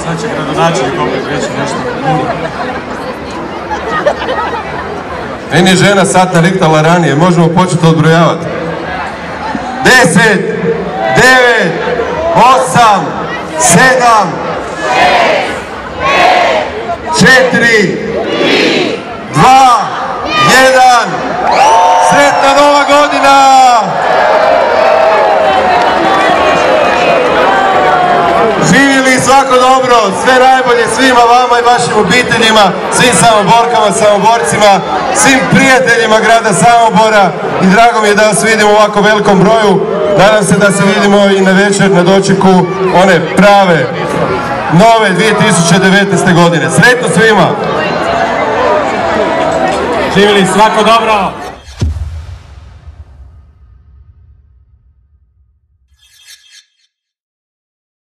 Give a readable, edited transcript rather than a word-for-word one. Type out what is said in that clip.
Sad će gradonačelnik opet reći nešto. Meni je žena sat nariktala ranije, možemo početi odbrojavati. 10, 9, 8, 7, 4, 2, 1, sretna Nova godina! Živjeli svako dobro, sve najbolje svima vama i vašim obiteljima, svim samoborkama, samoborcima, svim prijateljima grada Samobora i drago mi je da vas vidim u ovako velikom broju. Nadam se da se vidimo i na večer na dočeku one prave, nove 2019. godine. Sretno svima! Živjeli svako dobro!